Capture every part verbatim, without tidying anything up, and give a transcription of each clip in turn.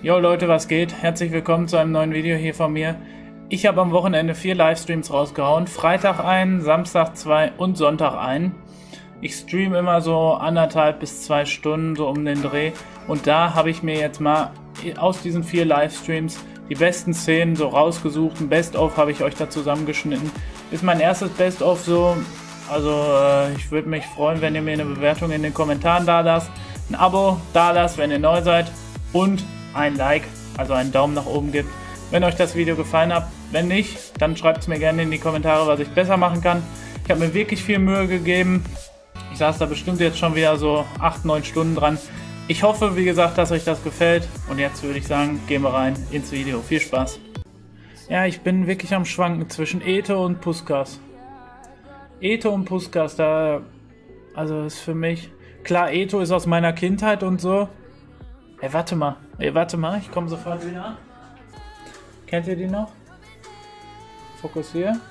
Jo Leute, was geht? Herzlich willkommen zu einem neuen Video hier von mir. Ich habe am Wochenende vier Livestreams rausgehauen. Freitag einen, Samstag zwei und Sonntag einen. Ich streame immer so anderthalb bis zwei Stunden, so um den Dreh. Und da habe ich mir jetzt mal aus diesen vier Livestreams die besten Szenen so rausgesucht. Ein Best-of habe ich euch da zusammengeschnitten. Ist mein erstes Best-of so. Also äh, ich würde mich freuen, wenn ihr mir eine Bewertung in den Kommentaren da lasst. Ein Abo da lasst, wenn ihr neu seid. Und ein Like, also einen Daumen nach oben gibt, wenn euch das Video gefallen hat. Wenn nicht, dann schreibt es mir gerne in die Kommentare, was ich besser machen kann. Ich habe mir wirklich viel Mühe gegeben. Ich saß da bestimmt jetzt schon wieder so acht, neun Stunden dran. Ich hoffe, wie gesagt, dass euch das gefällt. Und jetzt würde ich sagen, gehen wir rein ins Video. Viel Spaß. Ja, ich bin wirklich am Schwanken zwischen Eto und Puskas. Eto und Puskas, da, also ist für mich, klar, Eto ist aus meiner Kindheit und so. Ey, warte mal, ey, warte mal, ich komme sofort wieder. Kennt ihr die noch? Fokussier.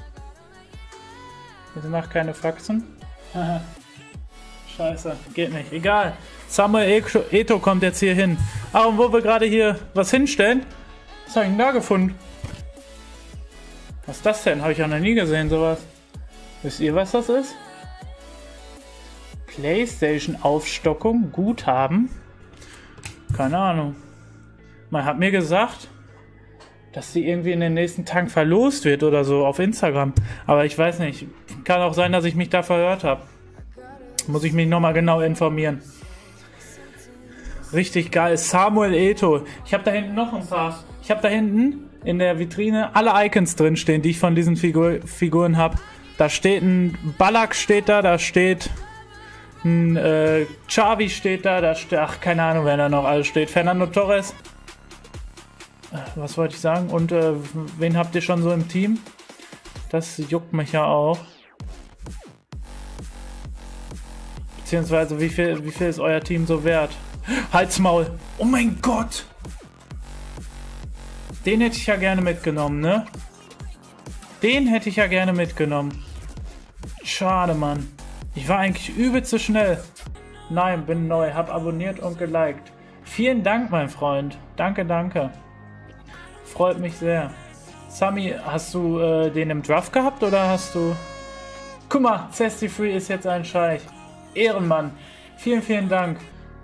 Bitte macht keine Faxen. Scheiße, geht nicht, egal. Samuel Eto kommt jetzt hier hin. Ah, und wo wir gerade hier was hinstellen, was habe ich denn da gefunden? Was ist das denn? Habe ich auch noch nie gesehen, sowas. Wisst ihr, was das ist? PlayStation-Aufstockung, Guthaben. Keine Ahnung. Man hat mir gesagt, dass die irgendwie in den nächsten Tagen verlost wird oder so auf Instagram. Aber ich weiß nicht. Kann auch sein, dass ich mich da verhört habe. Muss ich mich nochmal genau informieren. Richtig geil. Samuel Eto. Ich habe da hinten noch ein paar. Ich habe da hinten in der Vitrine alle Icons drin stehen, die ich von diesen Figur Figuren habe. Da steht ein Ballack steht da, da steht ein äh, Xavi steht da, da steht, ach, keine Ahnung, wer da noch alles steht. Fernando Torres. Was wollte ich sagen? Und äh, wen habt ihr schon so im Team? Das juckt mich ja auch. Beziehungsweise, wie viel, wie viel ist euer Team so wert? Halt's Maul! Oh mein Gott! Den hätte ich ja gerne mitgenommen, ne? Den hätte ich ja gerne mitgenommen. Schade, Mann. Ich war eigentlich übelst zu schnell. Nein, bin neu, hab abonniert und geliked. Vielen Dank, mein Freund. Danke, danke. Freut mich sehr. Sami, hast du äh, den im Draft gehabt oder hast du... Guck mal, Zesty Free ist jetzt ein Scheich. Ehrenmann. Vielen, vielen Dank.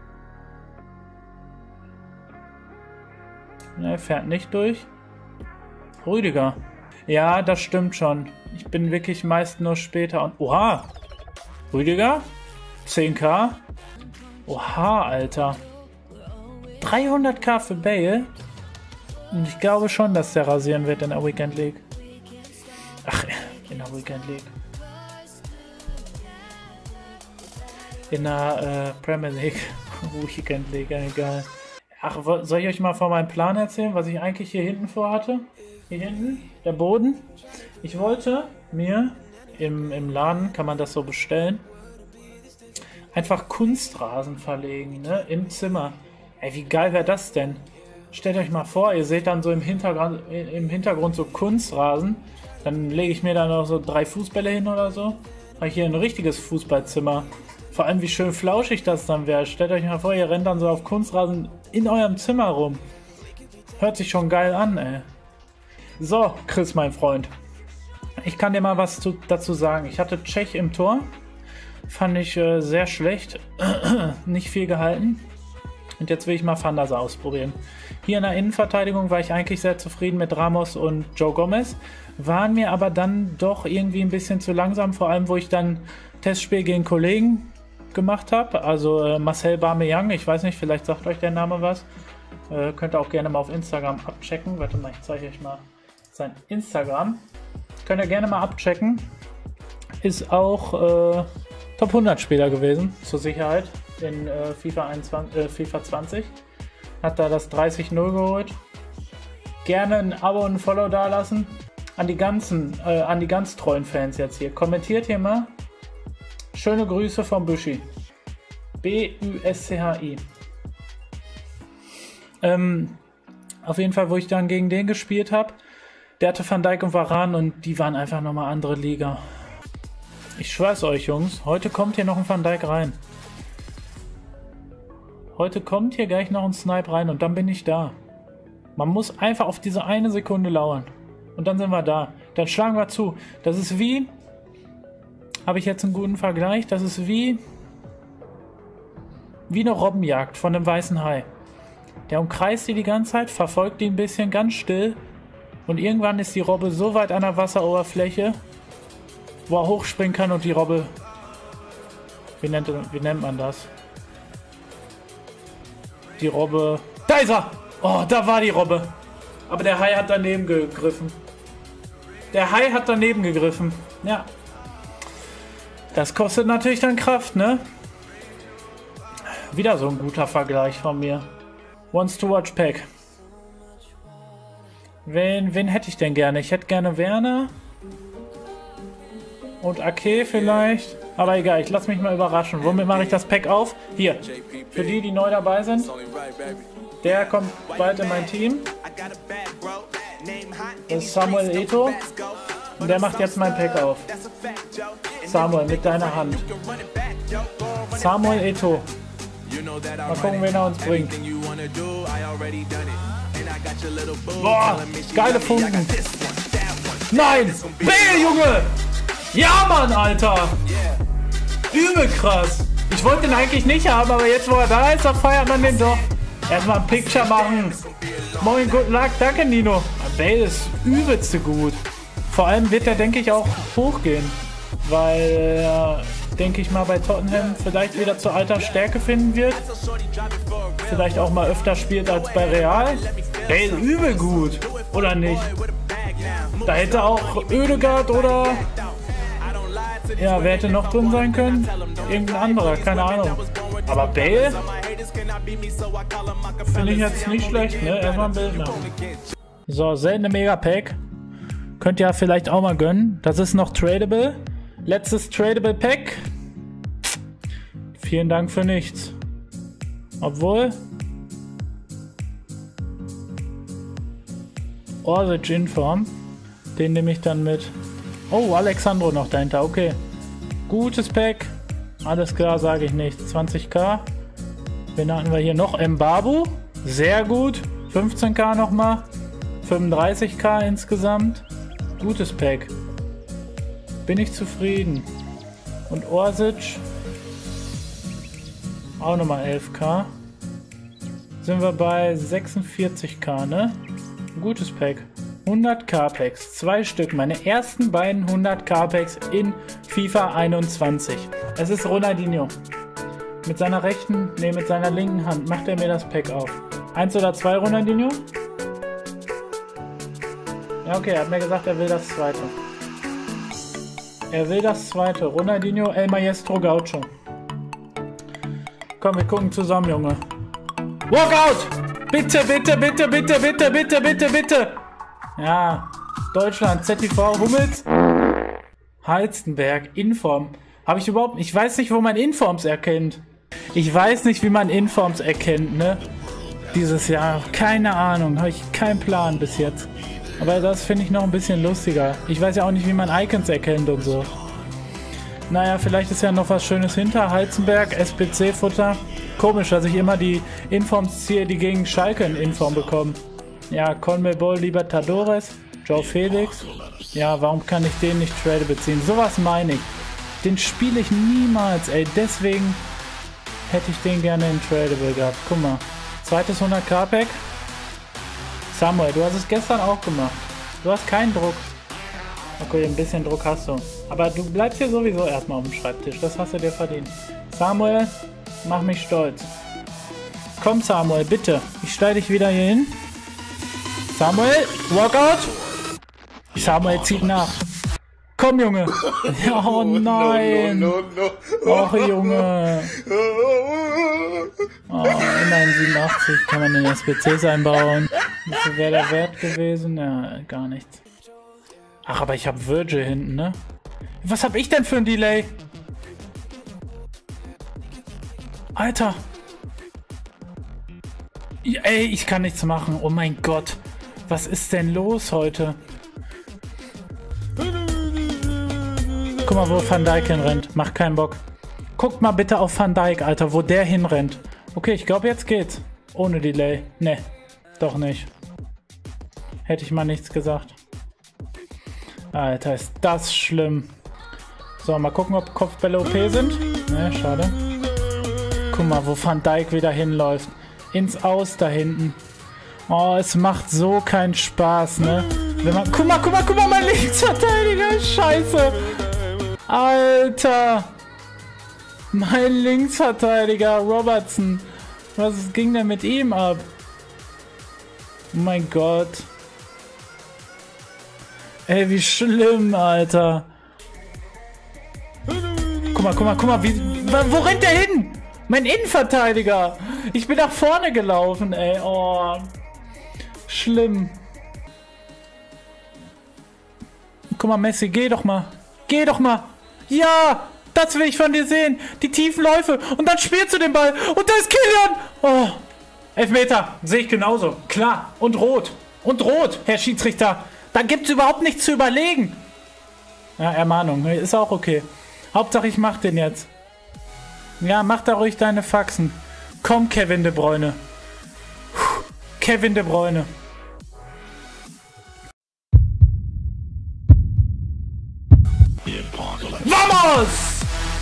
Ne, fährt nicht durch. Rüdiger. Ja, das stimmt schon. Ich bin wirklich meist nur später und... Oha! Rüdiger? zehn K? Oha, Alter. dreihundert K für Bale? Und ich glaube schon, dass der rasieren wird in der Weekend League. Ach, in der Weekend League. In der äh, Premier League. Weekend League, egal. Ach, soll ich euch mal von meinem Plan erzählen, was ich eigentlich hier hinten vorhatte? Hier hinten, der Boden. Ich wollte mir, im, im Laden kann man das so bestellen, einfach Kunstrasen verlegen, ne, im Zimmer. Ey, wie geil wäre das denn? Stellt euch mal vor, ihr seht dann so im Hintergrund, im Hintergrund so Kunstrasen. Dann lege ich mir da noch so drei Fußbälle hin oder so. Habe ich hier ein richtiges Fußballzimmer. Vor allem, wie schön flauschig das dann wäre. Stellt euch mal vor, ihr rennt dann so auf Kunstrasen in eurem Zimmer rum. Hört sich schon geil an, ey. So, Chris, mein Freund. Ich kann dir mal was zu, dazu sagen. Ich hatte Tschech im Tor. Fand ich äh, sehr schlecht. Nicht viel gehalten. Und jetzt will ich mal Van der Sar ausprobieren. Hier in der Innenverteidigung war ich eigentlich sehr zufrieden mit Ramos und Joe Gomez. Waren mir aber dann doch irgendwie ein bisschen zu langsam. Vor allem, wo ich dann Testspiel gegen Kollegen gemacht habe. Also äh, Marcel Aubameyang. Ich weiß nicht, vielleicht sagt euch der Name was. Äh, könnt ihr auch gerne mal auf Instagram abchecken. Warte mal, ich zeige euch mal sein Instagram. Könnt ihr gerne mal abchecken. Ist auch... Äh, Top hundert Spieler gewesen, zur Sicherheit, in äh, FIFA, einundzwanzig, äh, FIFA zwanzig. Hat da das dreißig null geholt. Gerne ein Abo und ein Follow dalassen. An die ganzen, äh, an die ganz treuen Fans jetzt hier. Kommentiert hier mal. Schöne Grüße vom Büschi. B U S C H I. Ähm, auf jeden Fall, wo ich dann gegen den gespielt habe, der hatte Van Dijk und Varane und die waren einfach nochmal andere Liga. Ich schwör's euch, Jungs, heute kommt hier noch ein Van Dijk rein. Heute kommt hier gleich noch ein Snipe rein und dann bin ich da. Man muss einfach auf diese eine Sekunde lauern. Und dann sind wir da. Dann schlagen wir zu. Das ist wie... Habe ich jetzt einen guten Vergleich? Das ist wie... Wie eine Robbenjagd von einem weißen Hai. Der umkreist die die ganze Zeit, verfolgt die ein bisschen ganz still. Und irgendwann ist die Robbe so weit an der Wasseroberfläche, wo er hochspringen kann und die Robbe... Wie nennt, wie nennt man das? Die Robbe... Da ist er! Oh, da war die Robbe. Aber der Hai hat daneben gegriffen. Der Hai hat daneben gegriffen. Ja. Das kostet natürlich dann Kraft, ne? Wieder so ein guter Vergleich von mir. Wants to watch Pack. Wen, wen hätte ich denn gerne? Ich hätte gerne Werner. Und Ake vielleicht. Aber egal, ich lasse mich mal überraschen. Womit mache ich das Pack auf? Hier. Für die, die neu dabei sind. Der kommt bald in mein Team. Das ist Samuel Eto'o. Und der macht jetzt mein Pack auf. Samuel, mit deiner Hand. Samuel Eto'o. Mal gucken, wen er uns bringt. Boah, geile Funken. Nein! Bale, Junge! Ja, Mann, Alter! Übel krass. Ich wollte den eigentlich nicht haben, aber jetzt, wo er da ist, da feiert man den doch. Erstmal ein Picture machen. Moin, good luck. Danke, Nino. Bale ist übelste gut. Vor allem wird er, denke ich, auch hochgehen. Weil er, denke ich mal, bei Tottenham vielleicht wieder zur alter Stärke finden wird. Vielleicht auch mal öfter spielt als bei Real. Bale übel gut. Oder nicht? Da hätte auch Oedegaard oder... Ja, wer hätte noch drin sein können? Irgendein anderer, keine Ahnung. Aber Bale? Finde ich jetzt nicht schlecht, ne? Erstmal ein Bild machen. So, seltene Mega-Pack. Könnt ihr ja vielleicht auch mal gönnen. Das ist noch tradable. Letztes tradable Pack. Vielen Dank für nichts. Obwohl... Orsic Inform. Den nehme ich dann mit. Oh, Alexandro noch dahinter. Okay. Gutes Pack. Alles klar, sage ich nicht. zwanzig K. Wen hatten wir hier noch? Mbabu. Sehr gut. fünfzehn K nochmal. fünfunddreißig K insgesamt. Gutes Pack. Bin ich zufrieden. Und Orsic. Auch nochmal elf K. Sind wir bei sechsundvierzig K, ne? Gutes Pack. hundert K Packs. Zwei Stück. Meine ersten beiden hundert K Packs in FIFA einundzwanzig. Es ist Ronaldinho. Mit seiner rechten, ne, mit seiner linken Hand macht er mir das Pack auf. Eins oder zwei, Ronaldinho? Ja, okay, er hat mir gesagt, er will das zweite. Er will das zweite. Ronaldinho, El Maestro Gaucho. Komm, wir gucken zusammen, Junge. Walkout! Bitte, bitte, bitte, bitte, bitte, bitte, bitte, bitte! Ja, Deutschland, Z T V, Hummels. Halstenberg, Inform. Habe ich überhaupt... Ich weiß nicht, wo man Informs erkennt. Ich weiß nicht, wie man Informs erkennt, ne? Dieses Jahr. Keine Ahnung. Habe ich keinen Plan bis jetzt. Aber das finde ich noch ein bisschen lustiger. Ich weiß ja auch nicht, wie man Icons erkennt und so. Naja, vielleicht ist ja noch was Schönes hinter. Halzenberg, S P C-Futter. Komisch, dass ich immer die Informs ziehe, die gegen Schalke in Inform bekommen. Ja, Conmebol Libertadores, Joe Felix. Ja, warum kann ich den nicht Trade beziehen? Sowas meine ich. Den spiele ich niemals, ey. Deswegen hätte ich den gerne in Tradable gehabt. Guck mal. Zweites hundert K Pack. Samuel, du hast es gestern auch gemacht. Du hast keinen Druck. Okay, ein bisschen Druck hast du. Aber du bleibst hier sowieso erstmal auf dem Schreibtisch. Das hast du dir verdient. Samuel, mach mich stolz. Komm, Samuel, bitte. Ich stelle dich wieder hier hin. Samuel, Walkout. Samuel zieht nach. Komm, Junge. Oh nein. No, no, no, no. Och, Junge. Oh, immerhin siebenundachtzig. Kann man in S P Cs einbauen. Wie viel wäre der Wert gewesen? Ja, gar nichts. Ach, aber ich habe Virgil hinten, ne? Was hab ich denn für ein Delay? Alter. Ja, ey, ich kann nichts machen. Oh mein Gott. Was ist denn los heute? Guck mal, wo Van Dijk hinrennt. Macht keinen Bock. Guckt mal bitte auf Van Dijk, Alter, wo der hinrennt. Okay, ich glaube, jetzt geht's. Ohne Delay. Ne, doch nicht. Hätte ich mal nichts gesagt. Alter, ist das schlimm. So, mal gucken, ob Kopfbälle O P sind. Ne, schade. Guck mal, wo Van Dijk wieder hinläuft. Ins Aus da hinten. Oh, es macht so keinen Spaß, ne? Wenn man, guck mal, guck mal, guck mal, mein Linksverteidiger ist scheiße. Alter. Mein Linksverteidiger, Robertson. Was ging denn mit ihm ab? Oh mein Gott. Ey, wie schlimm, Alter. Guck mal, guck mal, guck mal, wie, wo rennt der hin? Mein Innenverteidiger. Ich bin nach vorne gelaufen, ey. Oh. Schlimm. Guck mal, Messi, geh doch mal. Geh doch mal. Ja, das will ich von dir sehen. Die tiefen Läufe. Und dann spielst du den Ball. Und da ist Kylian. Oh. Elfmeter. Sehe ich genauso. Klar. Und rot. Und rot, Herr Schiedsrichter. Da gibt es überhaupt nichts zu überlegen. Ja, Ermahnung. Ist auch okay. Hauptsache, ich mach den jetzt. Ja, mach da ruhig deine Faxen. Komm, Kevin De Bruyne. Puh. Kevin De Bruyne. Vamos!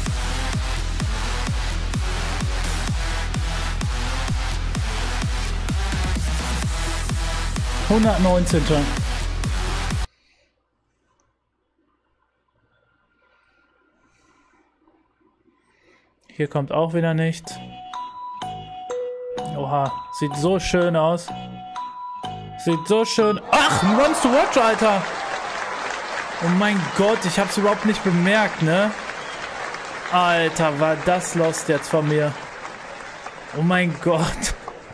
hundertneunzehnter. Hier kommt auch wieder nichts. Oha, sieht so schön aus. Sieht so schön... Ach, ein Runs to Watch, Alter! Oh mein Gott, ich hab's überhaupt nicht bemerkt, ne? Alter, war das lost jetzt von mir. Oh mein Gott.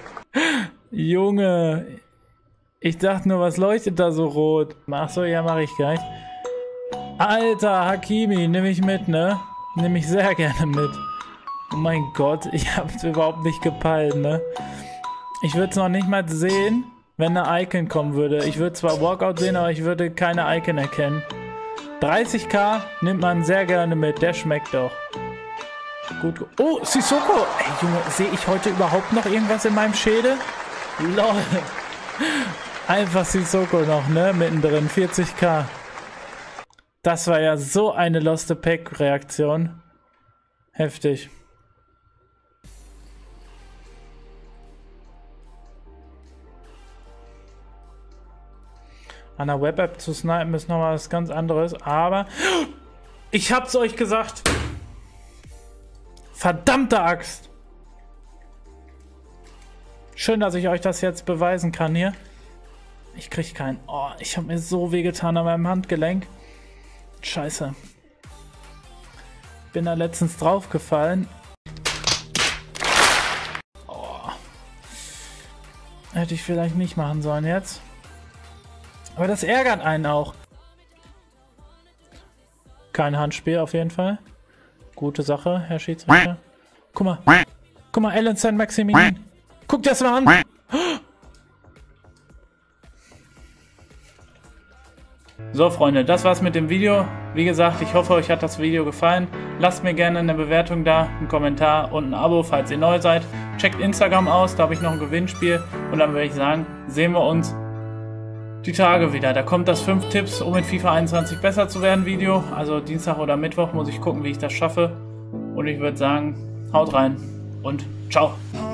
Junge. Ich dachte nur, was leuchtet da so rot? Ach so, ja, mache ich gleich. Alter, Hakimi, nehme ich mit, ne? Nehme ich sehr gerne mit. Oh mein Gott, ich hab's überhaupt nicht gepeilt, ne? Ich würde es noch nicht mal sehen, wenn eine Icon kommen würde. Ich würde zwar Walkout sehen, aber ich würde keine Icon erkennen. dreißig k nimmt man sehr gerne mit. Der schmeckt doch. Gut. Oh, Sissoko. Ey, Junge, sehe ich heute überhaupt noch irgendwas in meinem Schädel? Lol. Einfach Sissoko noch, ne? Mittendrin. vierzig k. Das war ja so eine Lost Pack Reaktion. Heftig. An der Web-App zu snipen ist nochmal was ganz anderes, aber ich hab's euch gesagt. Verdammte Axt. Schön, dass ich euch das jetzt beweisen kann hier. Ich krieg keinen. Oh, ich habe mir so wehgetan an meinem Handgelenk. Scheiße. Bin da letztens draufgefallen. Oh. Hätte ich vielleicht nicht machen sollen jetzt. Aber das ärgert einen auch. Kein Handspiel auf jeden Fall. Gute Sache, Herr Schiedsrichter. Guck mal. Guck mal, Alan Saint-Maximin. Guck dir das mal an. So, Freunde, das war's mit dem Video. Wie gesagt, ich hoffe, euch hat das Video gefallen. Lasst mir gerne eine Bewertung da, einen Kommentar und ein Abo, falls ihr neu seid. Checkt Instagram aus, da habe ich noch ein Gewinnspiel. Und dann würde ich sagen, sehen wir uns die Tage wieder. Da kommt das fünf Tipps, um in FIFA einundzwanzig besser zu werden Video. Also Dienstag oder Mittwoch muss ich gucken, wie ich das schaffe. Und ich würde sagen, haut rein und ciao.